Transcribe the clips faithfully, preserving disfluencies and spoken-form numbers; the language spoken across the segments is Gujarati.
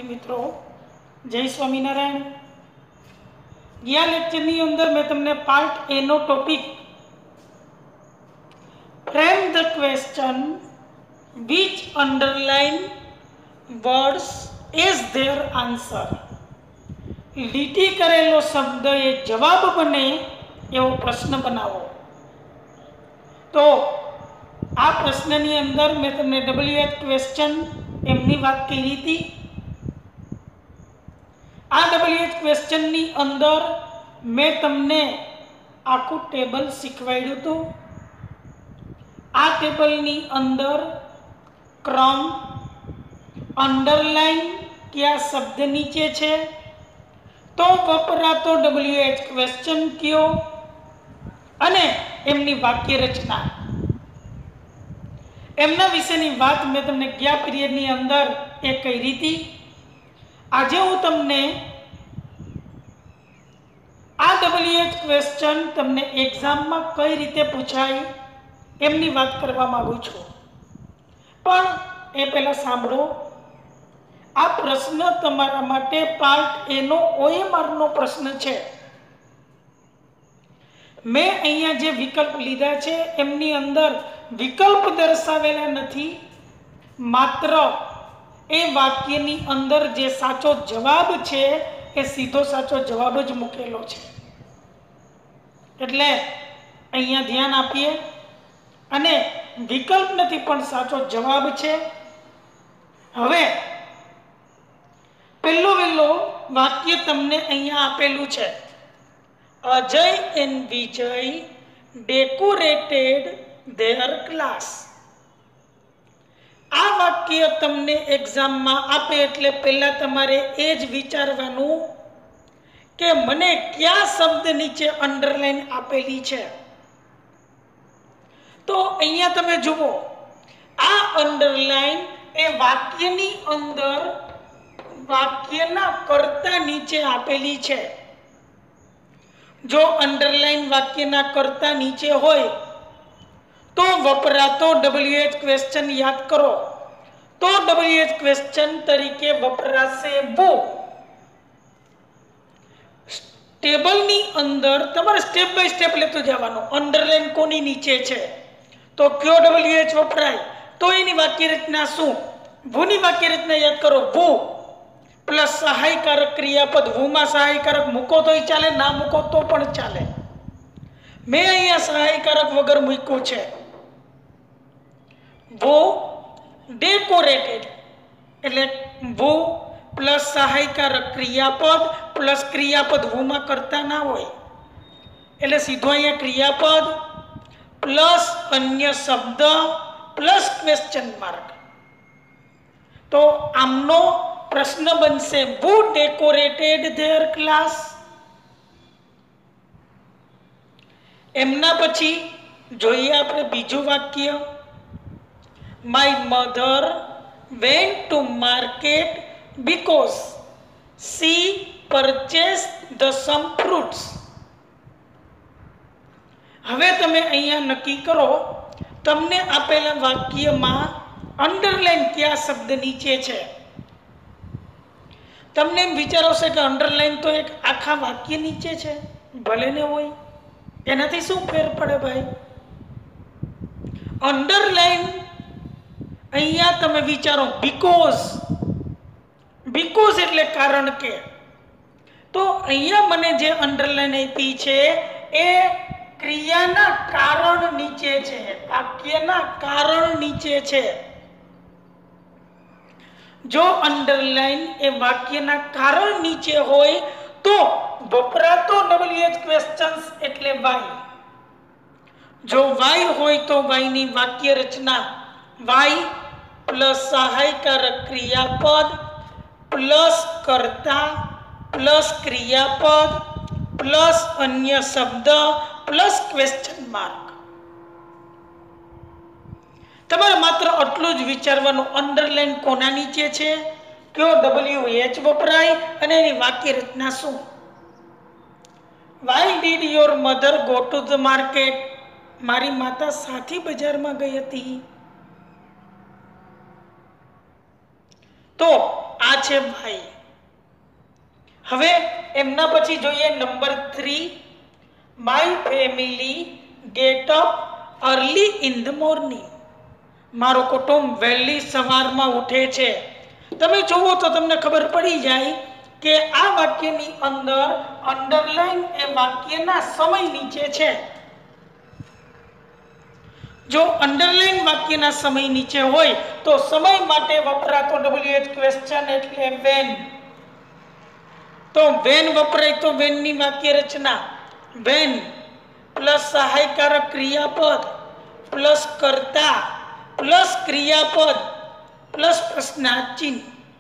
मित्रों जय स्वामीनारायण। गया लेक्चरनी अंदर मैं तमने पार्ट ए नो topic frame the question which underline words as their answer લીટી કરેલો શબ્દ એ જવાબ બને એવો પ્રશ્ન બનાવો। તો આ પ્રશ્નની અંદર મેં તમને ડબલ્યુ એચ ક્વેશ્ચન એમની વાત કરી હતી। આ ડબલ્યુ એચ ક્વેશ્ચનની અંદર મેં તમને આખું ટેબલ શીખવાડ્યું હતું। આ ટેબલની અંદર ક્રમ, અંડરલાઈન કયા શબ્દ નીચે છે, તો વપરાતો ડબલ્યુ એચ ક્વેશ્ચન કયો અને એમની વાક્ય રચના, એમના વિશેની વાત મેં તમને ગયા પીરિયડની અંદર એ કરી હતી। આજે હું તમને આ ડબલ્યુ એચ ક્વેશ્ચન તમને એક્ઝામમાં કઈ રીતે પૂછાય એમની વાત કરવા માંગુ છું। પણ એ પહેલા સાંભળો, આ પ્રશ્ન તમારા માટે પાર્ટ એ નો ઓએમઆર નો પ્રશ્ન છે। મેં અહીંયા જે વિકલ્પ લીધા છે એમની અંદર વિકલ્પ દર્શાવેલા નથી, માત્ર એ વાક્યની અંદર જે સાચો જવાબ છે એ સીધો સાચો જવાબ જ મૂકેલો છે। એટલે અહીંયા ધ્યાન આપીએ, અને વિકલ્પ નથી પણ સાચો જવાબ છે। હવે પહેલો વહેલો વાક્ય તમને અહીંયા આપેલું છે, Ajay and Vijay decorated their class. આ વાક્ય તમને એક્ઝામમાં આપે એટલે પહેલા તમારે એ જ વિચારવાનું કે મને કયા શબ્દ નીચે અંડરલાઈન આપેલી છે। તો અહીંયા તમે જુઓ, આ અંડરલાઈન એ વાક્યની અંદર વાક્યના કર્તા નીચે આપેલી છે। જો અંડરલાઈન વાક્યના કર્તા નીચે હોય તો વપરાતો ડબલ્યુ એચ ક્વેશ્ચન યાદ કરો, તો ડબલ્યુ એચ ક્વેશ્ચન તરીકે વપરાશે વો। ટેબલની અંદર તમારે સ્ટેપ બાય સ્ટેપ લેતું જવાનું, અંડરલાઈન કોની નીચે છે તો કયો ડબલ્યુ એચ વપરાય, તો એની વાક્ય રચના શું, વોની વાક્ય રચના યાદ કરો, વો પ્લસ સહાયકારક ક્રિયાપદ, વોમાં સહાયકારક મૂકો તોય ચાલે, ના મૂકો તો પણ ચાલે। મેં અહીંયા સહાયકારક વગર મૂક્યું છે, વો ડેકોરેટેડ એટલે વો પ્લસ સહાયકારક ક્રિયાપદ પ્લસ ક્રિયાપદ, વોમાં કરતા ના હોય એટલે સીધો અહીંયા ક્રિયાપદ પ્લસ અન્ય શબ્દ પ્લસ ક્વેશ્ચન માર્ક। તો આમનો પ્રશ્ન બનશે who decorated their class। એમના પછી જોઈએ આપણે બીજું વાક્ય, my mother went to market because she purchased the some fruits। હવે તમે અહીંયા નક્કી કરો, તમને આપેલા વાક્યમાં અંડરલાઈન કયા શબ્દ નીચે છે। તમને એમ વિચારોશે કે અંડરલાઈન તો એક આખા વાક્ય નીચે છે, ભલે ને હોય, એનાથી શું ફેર પડે ભાઈ। અંડરલાઈન અહીંયા તમે વિચારો, બીકોઝ, બીકોઝ એટલે કારણ કે, તો અહીંયા મને જે અંડરલાઈન આપી છે એ ક્રિયાના કારણ નીચે છે, વાક્યના કારણ નીચે છે। જો અંડરલાઈન એ વાક્યના કારણ નીચે હોય તો વપરાતો ડબલ્યુ એચ ક્વેશ્ચન્સ એટલે વાય। જો વાય હોય તો વાય ની વાક્ય રચના વાય પ્લસ સહાયકારક ક્રિયાપદ પ્લસ કર્તા પ્લસ ક્રિયાપદ પ્લસ અન્ય શબ્દ પ્લસ ક્વેશ્ચન માર્ક। તમારે માત્ર આટલું જ વિચારવાનું, અંડરલાઈન કોના નીચે છે, કયો ડબલ્યુ એચ વપરાય અને એની વાક્ય રચના શું। Why did your mother go to the market. મારી માતા સાથી બજારમાં ગઈ હતી। તો આ છે ભાઈ. હવે એમના પછી જોઈએ number three. My family get up early in the morning. મારું કુટુંબ વહેલી સવારમાં ઉઠે છે. તમે જુઓ તો તમને ખબર પડી જાય કે આ વાક્યની અંદર અંડરલાઈન એ વાક્યના સમય નીચે છે. જો અંડરલાઈન વાક્યના સમય નીચે હોય તો સમય માટે વપરાતો ડબલ્યુએચ ક્વેશ્ચન એટલે વેન. તો વેન વપરાય તો વેન ની વાક્ય રચના વેન પ્લસ સહાયકારક ક્રિયાપદ પ્લસ કર્તા પ્લસ ક્રિયાપદ પ્લસ પ્રશ્નાર્થ ચિહ્ન.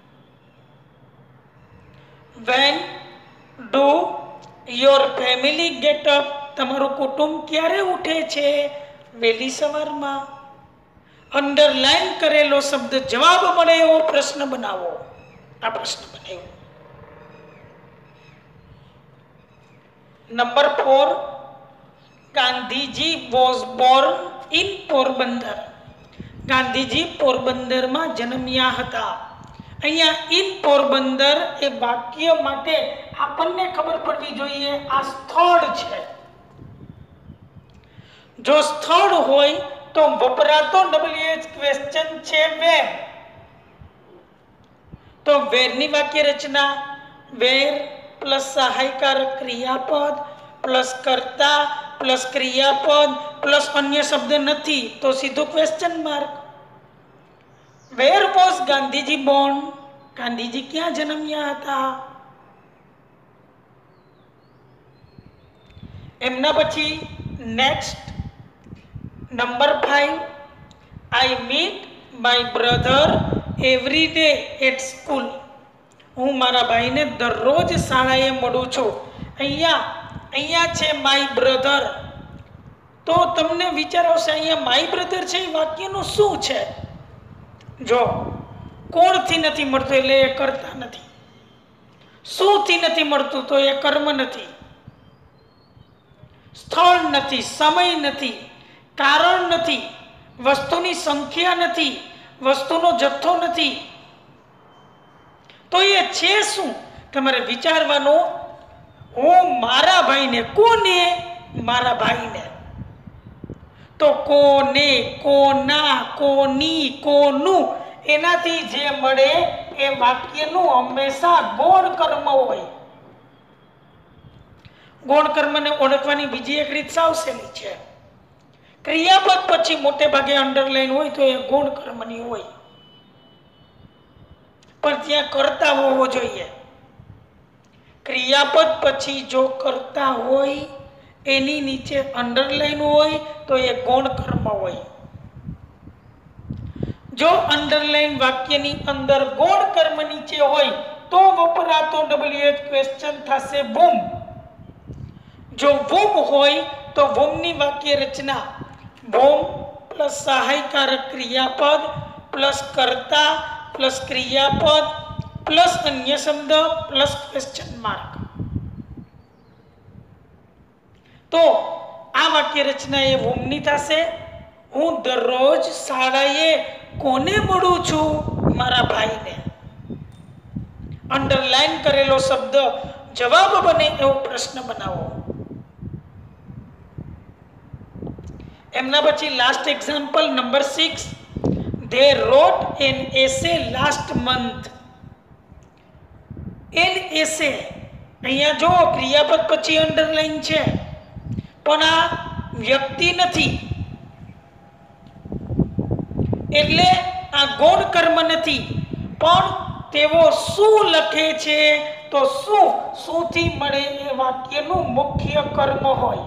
When do your family get up. તમારું કુટુંબ ક્યારે ઉઠે છે? વહેલી સવારમાં. અંડરલાઈન કરેલો શબ્દ જવાબ મળે એવો પ્રશ્ન બનાવો. આ પ્રશ્ન બનાવ્યો. Number four. Gandhiji was born in Porbandar. Gandhiji પોરબંદરમાં જન્મ્યા હતા. અહીંયા ઇન પોરબંદર એ વાક્ય માટે આપણને ખબર પડવી જોઈએ આ સ્થળ છે. જો સ્થળ હોય તો વપરાતો ડબલ્યુએચ ક્વેશ્ચન છે વેર. તો વેરની વાક્ય રચના વેર પ્લસ સહાયકારક ક્રિયાપદ પ્લસ કર્તા પ્લસ ક્રિયાપદ પ્લસ અન્ય શબ્દ નથી તો સીધો question mark. Where was Gandhiji born. Gandhiji ક્યાં જન્મ્યા હતા? એમના પછી next number five. I meet my brother every day at school. હું મારા ભાઈને દરરોજ શાળાએ મળું છું. અહીંયા અહીંયા છે માય બ્રધર. તો તમને વિચાર આવશે અહીંયા માય બ્રધર છે એ વાક્યનું શું છે? જો કોણથી નથી મળતું એટલે એ કરતા નથી. શુંથી નથી મળતું તો એ કર્મ નથી. સ્થળ નથી, સમય નથી, કારણ નથી, વસ્તુની સંખ્યા નથી, વસ્તુનો જથ્થો નથી. તો એ છે શું? તમારે વિચારવાનું. હું મારા ભાઈને, કોને? મારા ભાઈને. તો કોને, કોના, કોની, કોનું એનાથી જે મળે એ વાક્યનું હંમેશા ગૌણ કર્મ હોય. ગૌણ કર્મને ઓળખવાની બીજી એક રીત સાવ સહેલી છે. ક્રિયાપદ પછી મોટે ભાગે અંડરલાઈન હોય તો એ ગૌણ કર્મની હોય, પણ ત્યાં કર્તા હોવો જોઈએ. ક્રિયાપદ પછી જો કર્તા હોય એની નીચે અંડરલાઈન હોય તો એ ગૌણ કર્મ હોય. જો અંડરલાઈન વાક્યની અંદર ગૌણ કર્મ નીચે હોય તો વપરાતો ડબલ્યુએચ ક્વેશ્ચન થશે વોમ. જો વોમ હોય તો વોમની વાક્ય રચના વોમ પ્લસ સહાયકારક ક્રિયાપદ પ્લસ કર્તા પ્લસ ક્રિયાપદ પ્લસ અન્ય શબ્દ પ્લસ ક્વેશ્ચન માર્ક. તો આ વાક્ય રચના એ વોમની થશે. હું દરરોજ શાળાએ કોને મળું છું? મારા ભાઈને. અંડરલાઈન કરેલો શબ્દ જવાબ બને એવો પ્રશ્ન બનાવો. એમના પછી last example number six. They wrote an essay last month. An essay. અહીંયા જો ક્રિયાપદ પછી અંડરલાઈન છે પણ આ વ્યક્તિ નથી એટલે આ ગૌણ કર્મ નથી. પણ તેઓ શું લખે છે? તો શું શુંથી મળે એ વાક્યનું મુખ્ય કર્મ હોય.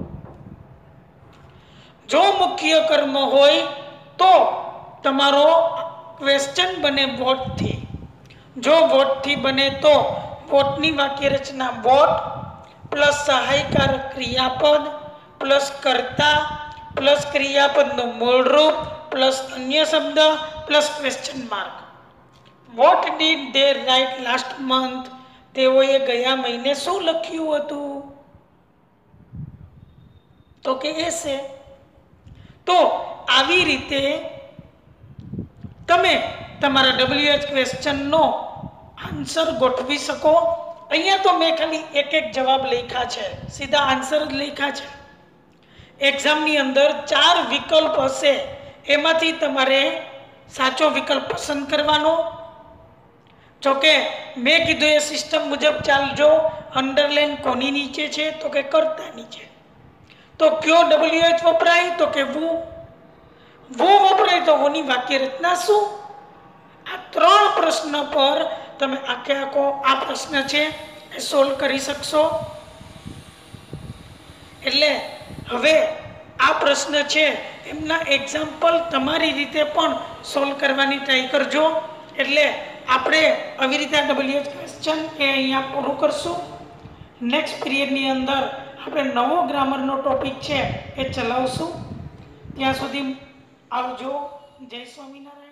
જો મુખ્ય કર્મ હોય તો તમારો ક્વેશ્ચન બને વોટ થી. જો વોટ થી બને તો વોટની વાક્ય રચના વોટ પ્લસ સહાયકારક ક્રિયાપદ પ્લસ કર્તા પ્લસ ક્રિયાપદનું મૂળ રૂપ પ્લસ અન્ય શબ્દ plus question mark. What did they write last month? તેઓએ ગયા મહિને શું લખ્યું હતું? તો કે એસે. તો આવી રીતે તમે તમારા ડબલ્યુએચ ક્વેશ્ચનનો આન્સર ગોઠવી શકો। અહીંયા તો મેં ખાલી એક એક જવાબ લખ્યા છે, સીધા આન્સર જ લખ્યા છે। એક્ઝામની અંદર ચાર વિકલ્પ હશે, એમાંથી તમારે સાચો વિકલ્પ પસંદ કરવાનો। જોકે મેં કીધું એ સિસ્ટમ મુજબ ચાલજો। અંડરલાઈન કોની નીચે છે? તો કે કર્તા નીચે। તો કયો ડબલ્યુ એચ વપરાય? તો કે વુ। વુ વપરાય તો વુની વાક્ય રચના શું? આ ત્રણ પ્રશ્ન પર તમે આખે આખો આ પ્રશ્ન છે એ સોલ્વ કરી શકશો। એટલે હવે આ પ્રશ્ન છે એમના એક્ઝામ્પલ તમારી રીતે પણ સોલ્વ કરવાની ટ્રાય કરજો। એટલે આપણે આવી રીતે ડબલ્યુ એચ ક્વેશ્ચન એ અહીંયા પૂરું કરશું। નેક્સ્ટ પીરિયડની અંદર આપણે નવો ગ્રામરનો ટોપિક છે એ ચલાવશું। ત્યાં સુધી આવજો। જય સ્વામિનારાયણ।